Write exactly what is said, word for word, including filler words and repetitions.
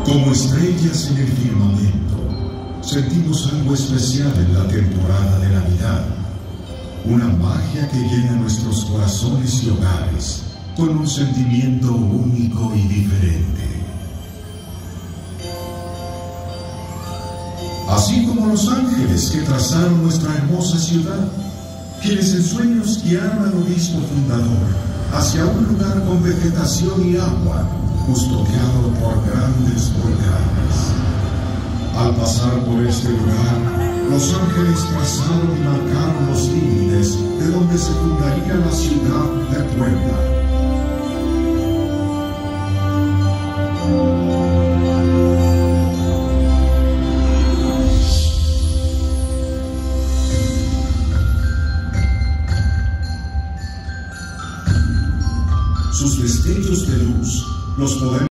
Como estrellas en el firmamento, sentimos algo especial en la temporada de Navidad. Una magia que llena nuestros corazones y hogares con un sentimiento único y diferente. Así como los ángeles que trazaron nuestra hermosa ciudad, quienes en sueños guiaron al obispo fundador hacia un lugar con vegetación y agua, custodiado por grandes volcanes. Al pasar por este lugar, los ángeles trazaron y marcaron los límites de donde se fundaría la ciudad de Puebla. Sus destellos de luz los podemos